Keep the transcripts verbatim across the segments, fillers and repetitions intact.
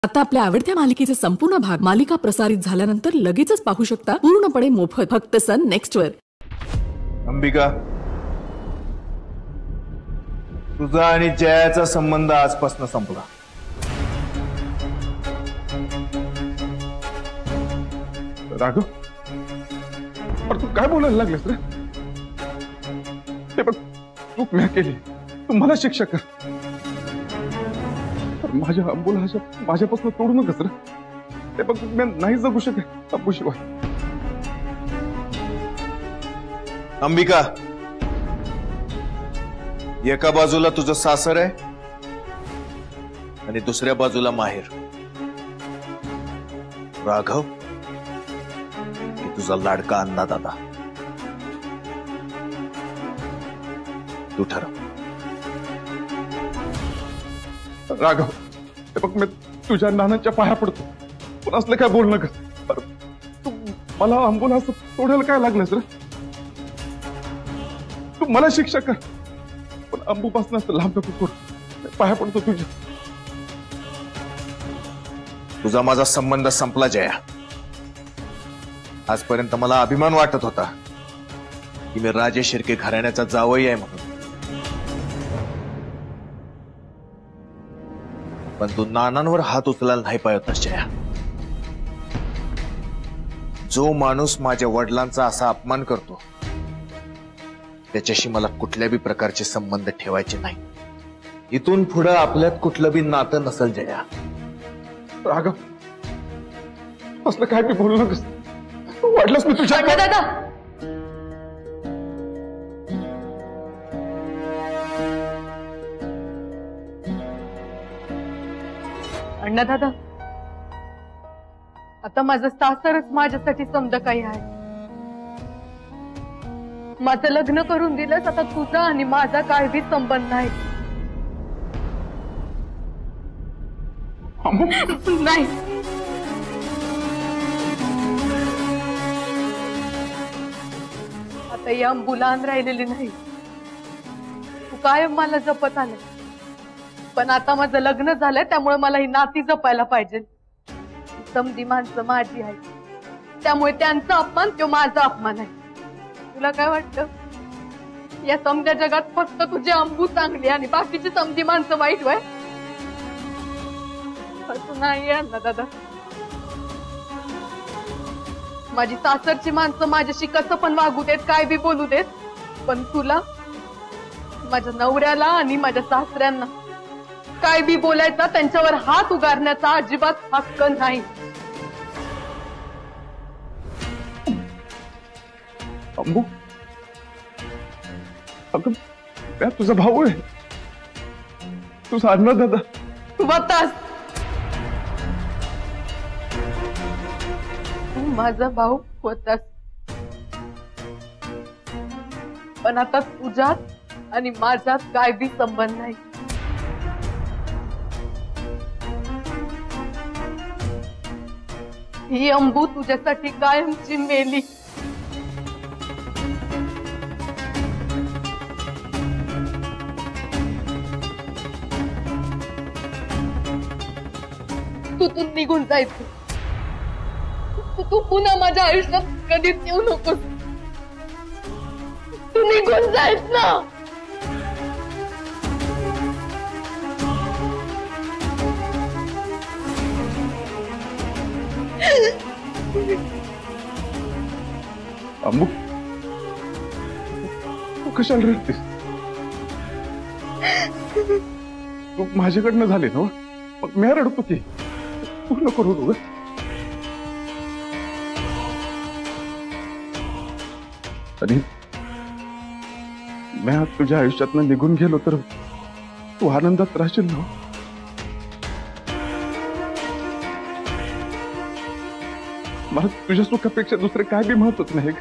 आता आपल्या आवडत्या मालिकेचे संपूर्ण भाग मालिका प्रसारित झाल्यानंतर लगेचच पाहू शकता पूर्णपणे मोफत फक्त सन नेक्स्ट वर। अंबिका, तुझा आणि जयाचा संबंध आजपासून संपला। राघव, पर तू काय बोलायला लागलेस रे? ते बघ, चूक मी केली, तू मला शिक्षा कर। माझ्या अंबुला माझ्यापासून तोडू नकस रे। ते बघ, मी नाही जगू शकत अब्बू शिवाय। अंबिका, एका बाजूला तुझं सासर आहे आणि दुसऱ्या बाजूला माहेर। राघव की तुझा लाडका अन्नदाता, तू ठरव। राघव, ते बघ, मी तुझ्या नानांच्या पाया पडतो, पण असलं काय बोल नकस। तू मला अंबुला असं तोडायला काय लागलंस रे? तू मला शिक्षा कर, पण अंबूपासून असं लांब नको करू, पाया पडतो तुझ्या। तुझा माझा संबंध संपला जया। आजपर्यंत मला अभिमान वाटत होता की मी राजे शिर्के घराण्याचा जावई आहे म्हणून, पण तू नानांवर हात उचलायला नाही पाहतस जया। जो माणूस माझ्या वडिलांचा असा अपमान करतो त्याच्याशी मला कुठल्याही प्रकारचे संबंध ठेवायचे नाही। इथून पुढे आपल्यात कुठलं बी नातं नसेल जया। राघव, असलं काय बी बोलू नकोस, वाटलंस मी तुझ्या। दादा, अण्णा दादा, आता माझं सासरच माझ्यासाठी समजा काही आहे। माझं लग्न करून दिलंस, आता तुझा आणि माझा काय बी संबंध नाही। नाही, आता या मुलान राहिलेली नाही। तू कायम मला जपत आलं, पण आता माझं लग्न झालंय त्यामुळे मला ही नाती जपायला पाहिजे। समधी माणसं माझी आहे, त्यामुळे त्यांचा अपमान तो माझा अपमान आहे। तुला काय वाटतं, या समध्या जगात फक्त तुझी अंबू चांगली आणि बाकीची समधी माणसं वाईट वय? असं नाही ना दादा। माझी सासरची माणसं माझ्याशी कसं पण वागू देत, काय बी बोलू देत, पण तुला, माझ्या नवऱ्याला आणि माझ्या सासऱ्यांना काय बी बोलायचा, त्यांच्यावर हात उगारण्याचा अजिबात हक्क नाही। अंबू, अगं त्या तुझा भाऊ आहे, तुझा अन्नदाता। बतास, तू माझा भाऊ होतास, पण आता तुझ्यात आणि माझ्यात काय बी संबंध नाही। ही अंबू तुझ्यासाठी कायमची मेली। तू तू निघून जायचं, तू तू पुन्हा माझ्या आयुष्यात कधीच येऊ नकोस। तू निघून जायच ना। अंबू, तू कशाला रडतेस? तू माझ्याकडनं झाले ना, मग मी रडतो की, पूर्ण करू नको। आणि मी आज तुझ्या आयुष्यातनं निघून गेलो तर तू आनंदात राहशील ना? मला तुझ्या सुखापेक्षा दुसरे काय बी महत्वाचं नाही।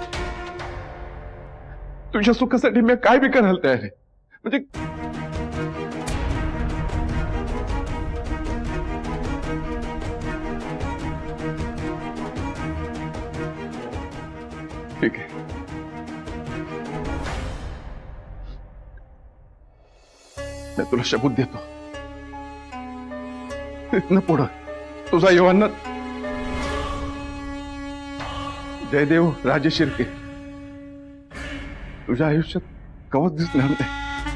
तुझ्या सुखासाठी मी काय बी करायला तयार आहे। म्हणजे ठीक आहे, मैं तुला शब्द देतो, इथनं पुढं तुझा युवांना जयदेव राजे शिर्के तुझ्या आयुष्यात कवच दिसणार नाही.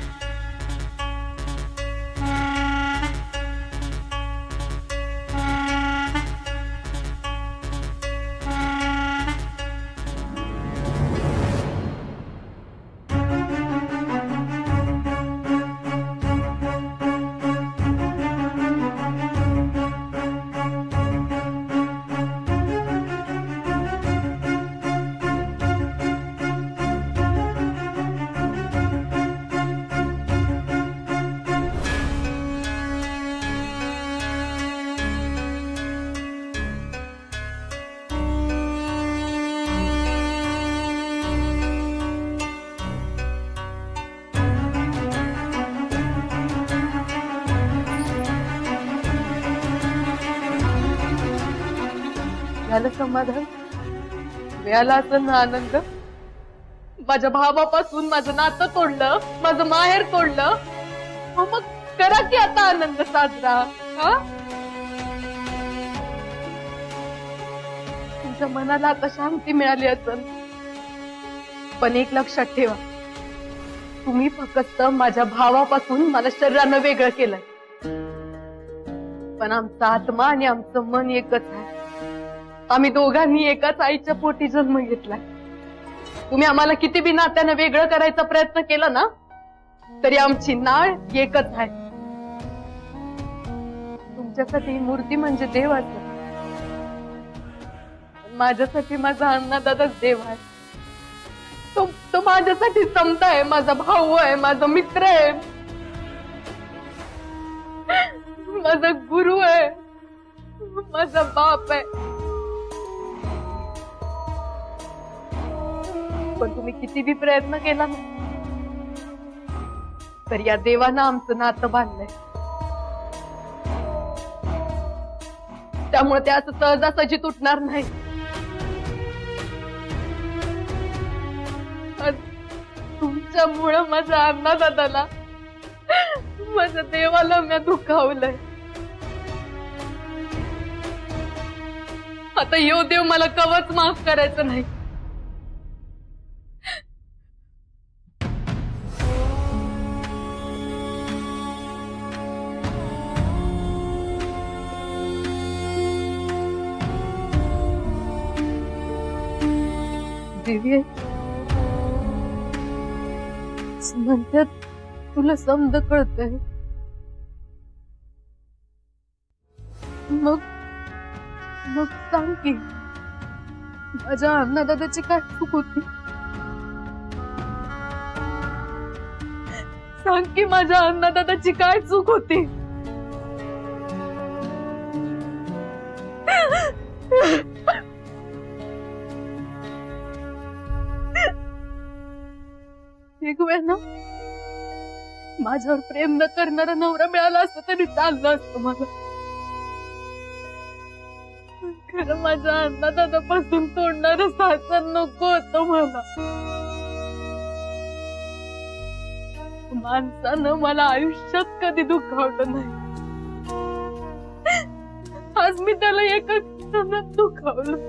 झालं समाधान? मिळाला असं ना आनंद? माझ्या भावापासून माझं नातं तोडलं, माझं माहेर तोडलं, मग करा की आता आनंद साजरा. हा, तुमच्या मनाला आता शांती मिळाली असेल, पण एक लक्षात ठेवा, तुम्ही फक्त माझ्या भावापासून मला शरीरानं वेगळं केलंय, पण आमचा आत्मा आणि आमचं मन एकच आहे. आम्ही दोघांनी एकाच आईच्या पोटी जन्म घेतलाय. तुम्ही आम्हाला किती बी नात्यानं वेगळं करायचा प्रयत्न केला ना, तरी आमची नाळ एकच आहे. तुमच्यासाठी ही मूर्ती म्हणजे देवाचं, माझ्यासाठी माझा अन्नदादाच देव आहे. तो तो माझ्यासाठी समता आहे, माझा भाऊ आहे, माझा मित्र आहे, माझा गुरु आहे, माझा बाप आहे. पण तुम्ही किती बी प्रयत्न केला ना, तर या देवानं आमचं नातं बांधलंय. त्यामुळे ते असं सहजासहजी तुटणार नाही. तुमच्यामुळं माझ्या अन्नदादाला, माझ्या देवाला मी दुखावलंय. आता यो देव मला कवच माफ करायचं नाही. दिव्य म्हणतात तुला समज कळतंय, मग मग सांग की माझ्या अन्नदादाची काय चूक होती? सांग की माझ्या अन्नदादाची काय चूक होती? एक वेळ ना माझ्यावर प्रेम न करणारा नवरा मिळाला असता तरी चाललं असतं मला. खरं माझ्या अन्नदादापासून तोडणारं सासर नको होतं मला. माणसानं मला आयुष्यात कधी दुखावलं नाही, आज मी त्याला एका क्षणात दुखावलं.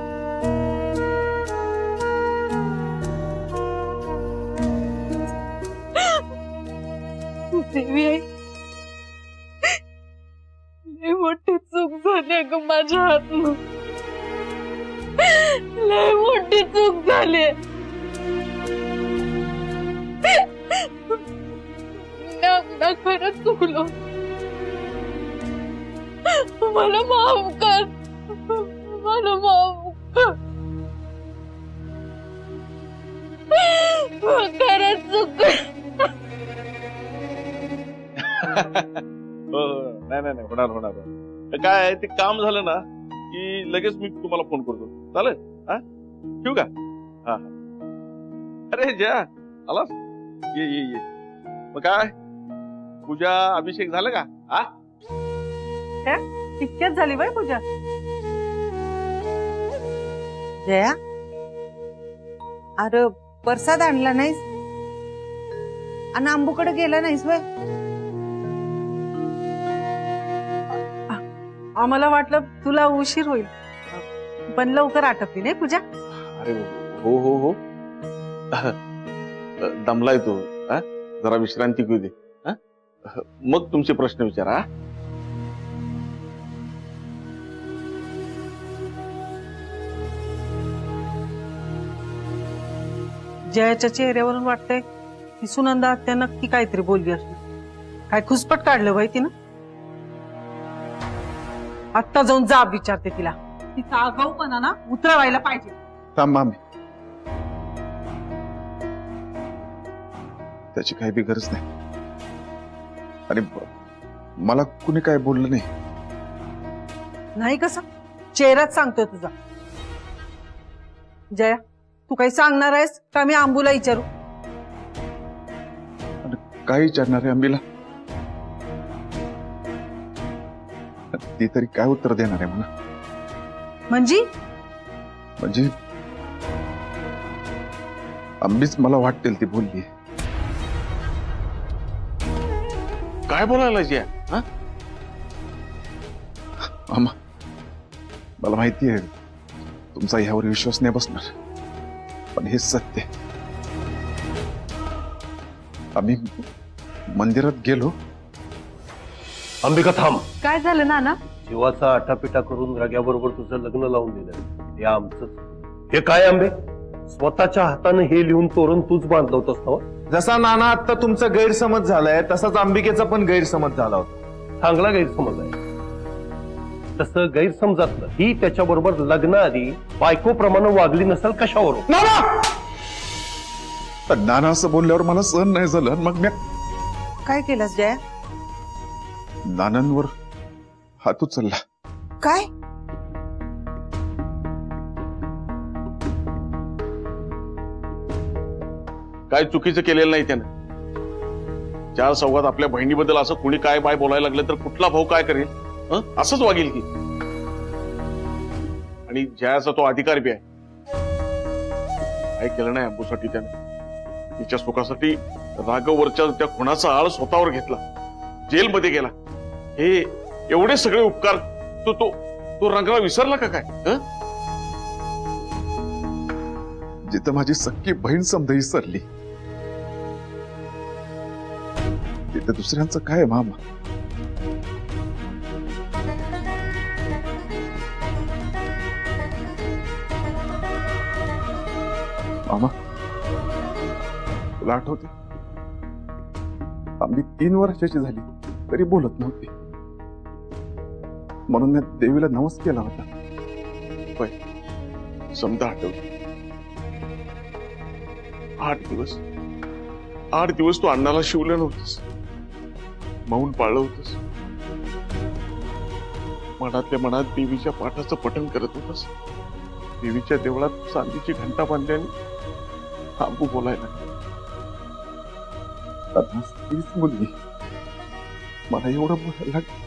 देवी आई, लय मोठी चूक झाली ग माझ्या हातनं, लय मोठी चूक झाली. ना खरंच चुकलो, मला माफ कर, मला माफ कर, खरंच चुकलो. नाही नाही नाही होणार होणार. काय ते काम झालं ना की लगेच मी तुम्हाला फोन करतो. चालेल? हा, ठेवू का? हा, अरे जया आलास, ये ये ये. मग काय पूजा अभिषेक झालं का? हा, इतक्यात झाली बाई पूजा. जया, अरे प्रसाद आणला नाहीस आणि आंबूकडे गेला नाहीस बाय? आम्हाला वाटलं तुला उशीर होईल, पण लवकर आटपली नाही पूजा? अरे हो हो हो दमलाय तू, हा? जरा विश्रांती घेऊ दे, हा? मग तुमचे प्रश्न विचारा. जयाच्या चेहऱ्यावरून वाटतंय की सुनंदा आत्या नक्की काहीतरी बोलली असणार. काय खुसपट काढलं बाई तिनं? आत्ता जाऊन जाब विचारते तिला. तिचा आगाऊपणा ना उतरवायला पाहिजे. थांब मामी, त्याची काही बी गरज नाही. आणि मला कुणी काय बोललं नाही. नाही कसं चेहराच सांगतोय तुझा. जया, तू काही सांगणार आहेस का मी आंबूला विचारू? काय विचारणार आहे अंबीला? ती तरी काय उत्तर देणार आहे मला? म्हणजे म्हणजे अंबीच मला वाटतील ती बोलली. काय बोलायला जे, हा? मामा, मला माहिती आहे तुमचा ह्यावर विश्वास नाही बसणार, पण हेच सत्य. आम्ही मंदिरात गेलो. अंबिका थांब. काय झालं नाना? जीवाचा आटापिटा करून राग्याबरोबर तुझं लग्न लावून दिलं, हे आमचंच. हे काय आंबे, स्वतःच्या हाताने हे लिहून तोरण तूच बांधलं होतंस ना? जसा नाना आता तुमचा गैरसमज झालाय तसाच अंबिकेचा पण गैरसमज झाला होता. चांगला गैरसमज आहे. तसं गैरसमजातलं ही त्याच्याबरोबर लग्नाआधी बायकोप्रमाणे वागली नसेल कशावरून? पण नाना असं बोलल्यावर मला सहन नाही झालं. मग मी काय केलंस जया? नानांवर हात उचलला. काय? काय चुकीचं केलेलं नाही त्यानं. चार संवाद आपल्या बहिणीबद्दल असं कुणी काय बाय बोलायला लागलं तर कुठला भाऊ काय करेल? हं? असंच वागेल की. आणि जयाचा तो अधिकार बी आहे. काय केलं नाही अंबूसाठी त्याने. तिच्या सुखासाठी राघववरच्या त्या खुनाचा आळ स्वतःवर घेतला, जेलमध्ये गेला. हे एवढे सगळे उपकार तो तो तो रंगला विसरला का काय? हं? जिथं माझी सख्खी बहीण समजा विसरली, तिथं दुसऱ्यांचं काय आहे मामा? मामा, तुला आठवते आम्ही तीन वर्षाची झाली तरी बोलत नव्हती, म्हणून मी देवीला नवस केला होता. समजा आठवत. आठ दिवस आठ दिवस तू अण्णाला शिवलं नव्हतंस, मौन पाळलं होतस. मनातल्या मनात देवीच्या पाठाचं पठण करत होतस. देवीच्या देवळात चांदीची घंटा बांधल्याने आंबू बोलायला. तीच मुलगी मला एवढं बोलायला लागली.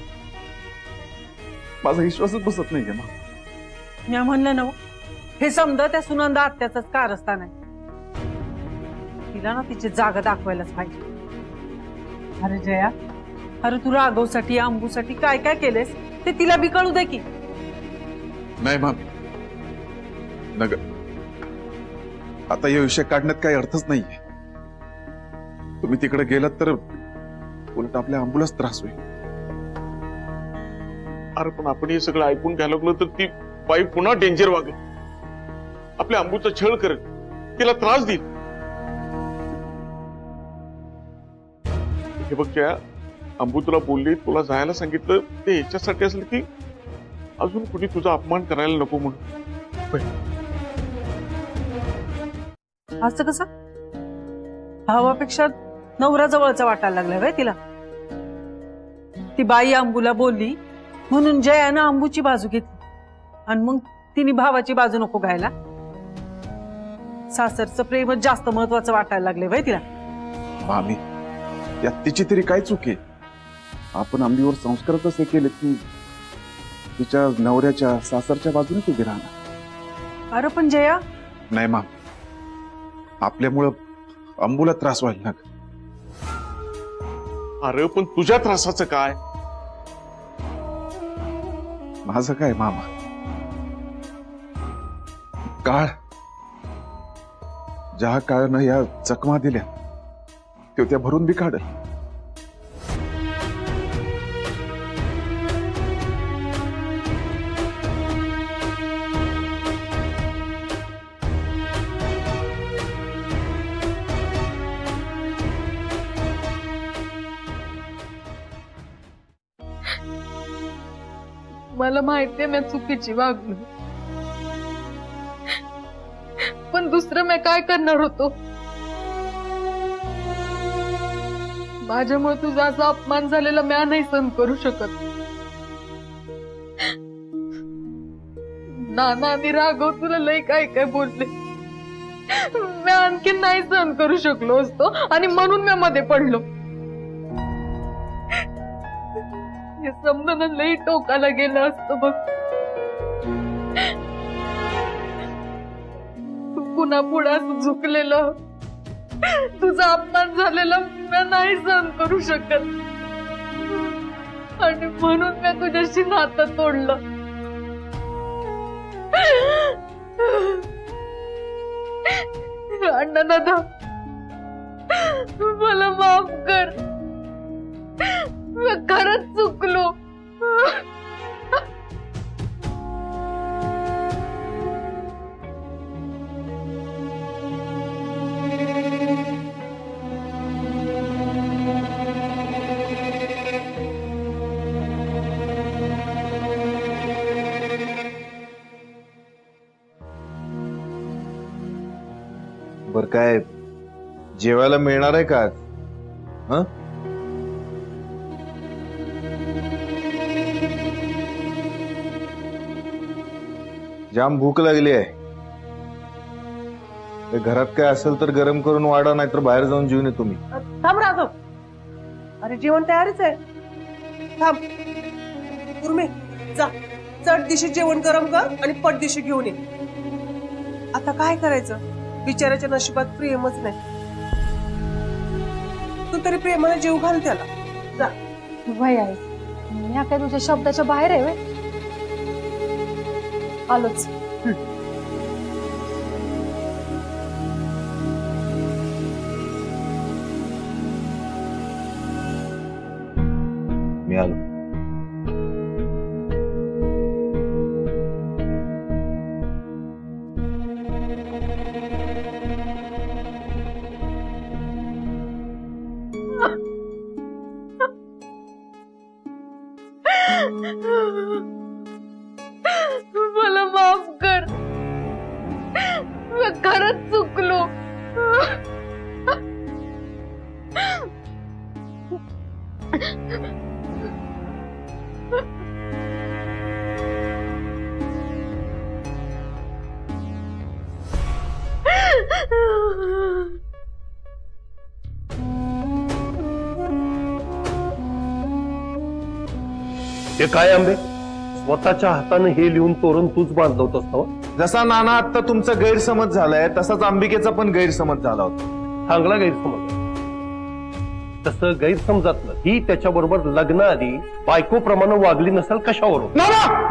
माझा विश्वासच बसत नाहीये ना. मी म्हणलं ना, हे समजा त्या सुनंदा आत्याचंच कारस्थान आहे. तिला ना तिची जागा दाखवायलाच पाहिजे. अरे जया, अरे तू राघवसाठी आंबूसाठी काय काय केलेस ते तिला बी कळू दे की. नाही मामी, नग आता या विषय काढण्यात काही अर्थच नाहीये. तुम्ही तिकडे गेलात तर उलट आपल्या आंबूलाच त्रास होईल. अरे पण आपण हे सगळं ऐकून घ्यायला लागलो तर ती बाई पुन्हा डेंजर वागेल, आपल्या आंबूचा छळ करेल, तिला त्रास देईल. हे बघ जया, अंबू तुला बोलली, तुला जायला सांगितलं ते याच्यासाठी असेल की अजून कुणी तुझा अपमान करायला नको म्हणून. असं कसं? भावापेक्षा नवरा जवळचा वाटायला लागलाय व्हय तिला. ती बाई आंबूला बोलली म्हणून जयानं आंबूची बाजू घेतली आणि मग तिने भावाची बाजू नको घ्यायला. सासरचं प्रेमच जास्त महत्वाचं वाटायला लागले व्हय तिला. मामी, यात तिची तरी काय चूक आहे? आपण आंबीवर संस्कारच असे केले की तिच्या नवऱ्याच्या सासरच्या बाजूने उभी राहणार. अरे पण जया, नाही माम, आपल्यामुळं अंबूला त्रास व्हायला लाग. अरे पण तुझ्या त्रासाचं काय? माझं काय मामा, काळ ज्या काळानं या जखमा दिल्या ते त्या भरून बी काढल. मला माहितीये मी चुकीची वागलो, पण दुसरं मी काय करणार होतो. माझ्यामुळे तुझा असा अपमान झालेला मी नाही सहन करू शकत. नाना आणि राघव तुला लई काय काय बोलले, मी आणखी नाही सहन करू शकलो असतो आणि म्हणून मी मध्ये पडलो. हे समजून लई टोकाला गेलं असतं बघ. तू पुन्हा पुढे असं झुकलेलं, तुझा अपमान झालेला मी नाही सहन करू शकत आणि म्हणून मी तुझ्याशी नातं तोडलं. अण्णा दादा मला माफ कर, मी खरंच चुकलो. बर काय जेवायला मिळणार आहे का? हं? जाम भूक लागली आहे. घरात काय असेल तर गरम करून वाढा, नाहीतर बाहेर जाऊन जेवून ये तुम्ही. थांब राघव, अरे जेवण तयारच आहे. थांब उर्मी, जा चट दिशी जेवण गरम कर आणि पट दिशी घेऊन ये. आता काय करायचं, बिचाराच्या नशिबात प्रेमच नाही. तू तरी प्रेमाने जीव घाल त्याला. जा. वय आहे, मी काय तुझ्या शब्दाच्या बाहेर आहे. आलोच. मी आलो. मला माफ कर, मी खरंच चुकलो. ते काय आंबे, स्वतःच्या हाताने हे लिहून तोरण तूच बांधलं होतंस ना? जसा नाना आता तुमचा गैरसमज झालाय तसाच अंबिकेचा पण गैरसमज झाला होता. चांगला गैरसमज. तसं गैरसमजातलं ही त्याच्याबरोबर लग्नाआधी बायकोप्रमाणे वागली नसेल कशावरून? नाना!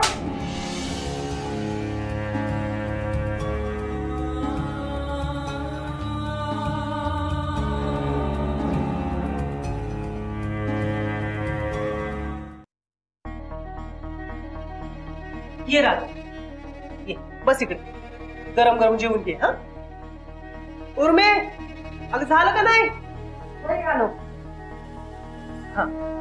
ये राघव, ये बस इकडे. गरम गरम जेवून घे. हा उर्मे, अगं झालं का नाही? आलो. हा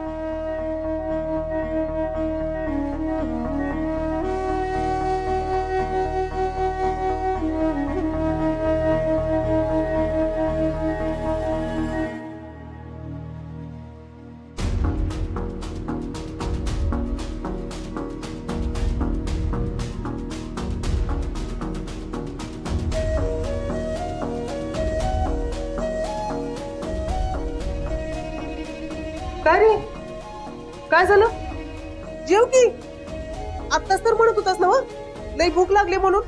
काय रे, काय झालं? जेव की. आत्ताच तर म्हणत होतास ना लई भूक लागली म्हणून.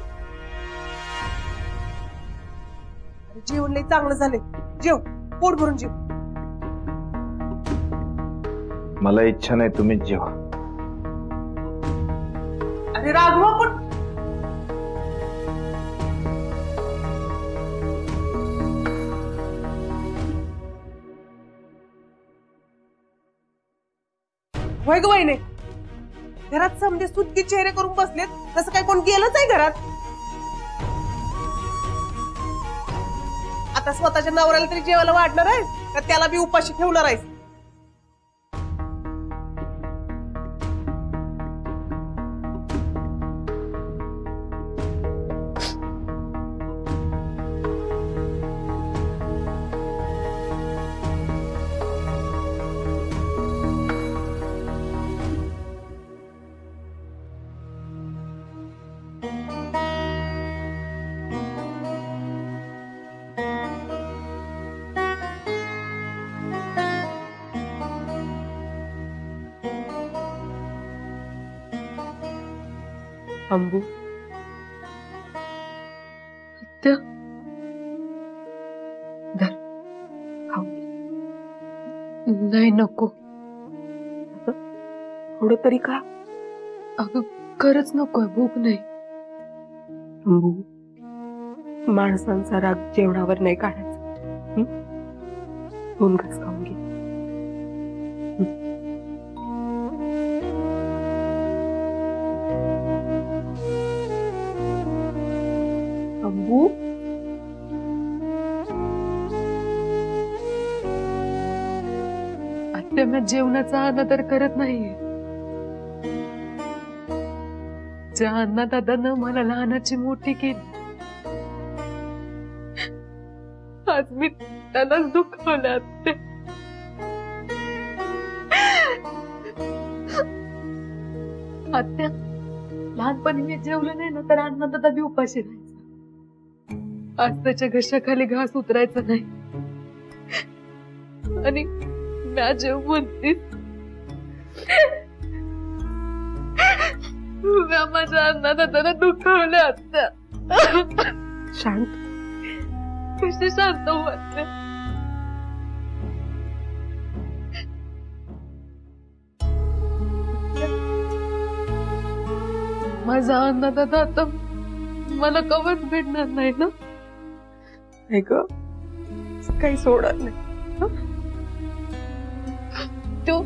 जेवण लई चांगलं झालंय, जेव, पोट भरून जेव. मला इच्छा नाही, तुम्हीच जेवा. अरे राघवा पण होय ग वहिने, घरात समजे सुटके चेहरे करून बसलेत, तसं काय कोण गेलंच आहे घरात? आता स्वतःच्या नवऱ्याला तरी जेवायला वाढणार आहे का त्याला बी उपाशी ठेवणार आहेस? अंबू, आत्या, धर, खाऊ. नाही नको. थोडं तरी खा. अगं खरंच नकोय, भूक नाही. अंबू, माणसांचा राग जेवणावर नाही काढायचा. दोन घास खाऊन घे. अंबू, आत्या मी जेवणाचा अनादर करत नाहीये. ज्या अण्णा दादानं मला लहानाची मोठी केली, आज मी त्यालाच दुखावलं. आत्या, आत्या लहानपणी मी जेवलं नाही ना तर अण्णा दादा बी उपाशी राहायचा. आज त्याच्या घशाखाली घास उतरायचा नाही. आणि म्या जेव म्हणते म्या माझ्या अण्णा दादाला दुखावलं. आत्या शांत, कशी शांत होत. माझा अण्णा दादा आता मला कवच भेटणार नाही ना? नाही ग, काही सोडत नाही. तो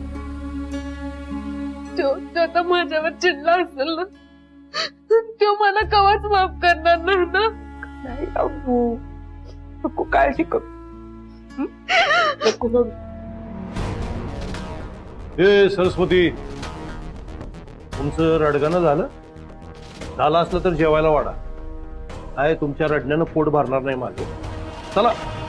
तो आता माझ्यावर चिडला असेल ना, तो मला कवच माफ करणार नाही ना? नाही अबू, नको काळजी करू. नको बघ. ए सरस्वती, तुमचं रडगाणं झालं? झालं असलं तर जेवायला वाढा. काय तुमच्या रडण्यानं पोट भरणार नाही माझं. चला.